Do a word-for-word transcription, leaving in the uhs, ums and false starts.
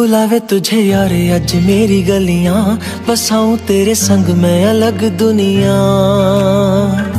बुलावे तुझे यारे अज मेरी गलियां, बसाऊं तेरे संग मैं अलग दुनिया।